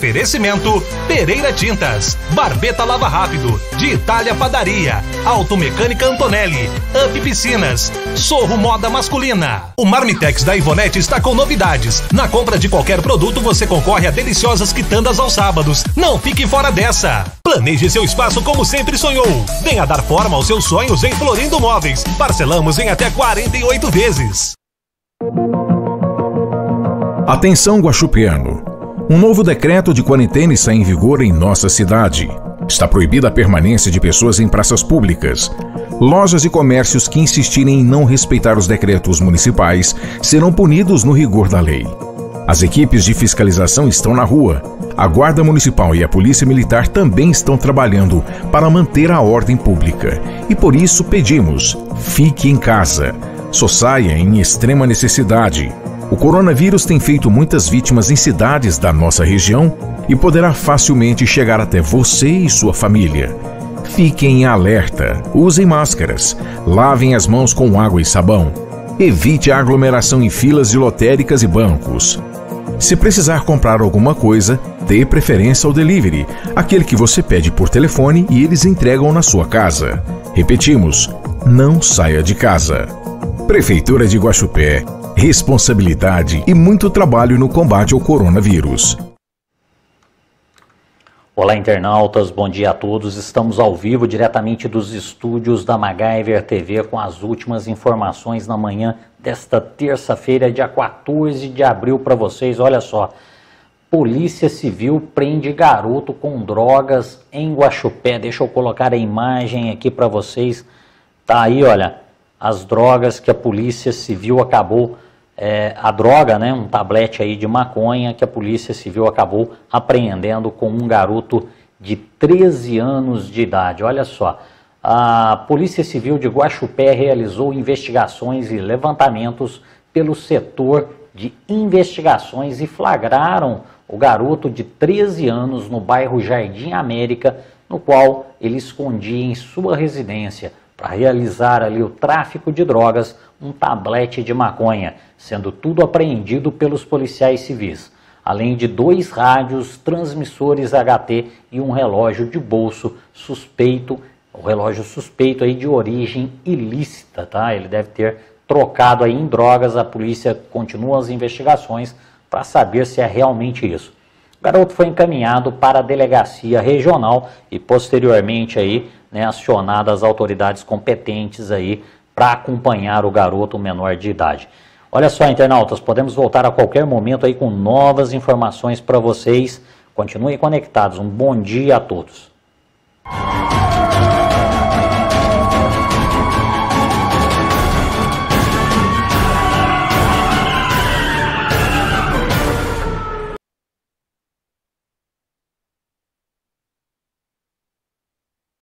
Oferecimento Pereira Tintas, Barbeta Lava Rápido, de Itália Padaria, Automecânica Antonelli, Up Piscinas, Sorro Moda Masculina. O Marmitex da Ivonete está com novidades. Na compra de qualquer produto você concorre a deliciosas quitandas aos sábados. Não fique fora dessa. Planeje seu espaço como sempre sonhou. Venha dar forma aos seus sonhos em Florindo Móveis. Parcelamos em até 48 vezes. Atenção guaxupiano. Um novo decreto de quarentena está em vigor em nossa cidade. Está proibida a permanência de pessoas em praças públicas. Lojas e comércios que insistirem em não respeitar os decretos municipais serão punidos no rigor da lei. As equipes de fiscalização estão na rua. A Guarda Municipal e a Polícia Militar também estão trabalhando para manter a ordem pública. E por isso pedimos, fique em casa. Só saia em extrema necessidade. O coronavírus tem feito muitas vítimas em cidades da nossa região e poderá facilmente chegar até você e sua família. Fiquem em alerta, usem máscaras, lavem as mãos com água e sabão. Evite a aglomeração em filas de lotéricas e bancos. Se precisar comprar alguma coisa, dê preferência ao delivery, aquele que você pede por telefone e eles entregam na sua casa. Repetimos, não saia de casa. Prefeitura de Guaxupé. Responsabilidade e muito trabalho no combate ao coronavírus. Olá, internautas, bom dia a todos. Estamos ao vivo diretamente dos estúdios da MacGyver TV com as últimas informações na manhã desta terça-feira, dia 14 de abril para vocês. Olha só, Polícia Civil prende garoto com drogas em Guaxupé. Deixa eu colocar a imagem aqui para vocês. Tá aí, olha, as drogas que a Polícia Civil acabou... a droga, né, um tablete aí de maconha que a Polícia Civil acabou apreendendo com um garoto de 13 anos de idade. Olha só, a Polícia Civil de Guaxupé realizou investigações e levantamentos pelo setor de investigações e flagraram o garoto de 13 anos no bairro Jardim América, no qual ele escondia em sua residência para realizar ali o tráfico de drogas, um tablete de maconha, sendo tudo apreendido pelos policiais civis, além de 2 rádios, transmissores HT e um relógio de bolso suspeito, o relógio suspeito aí de origem ilícita, tá? Ele deve ter trocado aí em drogas. A polícia continua as investigações para saber se é realmente isso. O garoto foi encaminhado para a delegacia regional e posteriormente aí, né, acionadas as autoridades competentes aí para acompanhar o garoto menor de idade. Olha só, internautas, podemos voltar a qualquer momento aí com novas informações para vocês. Continuem conectados. Um bom dia a todos.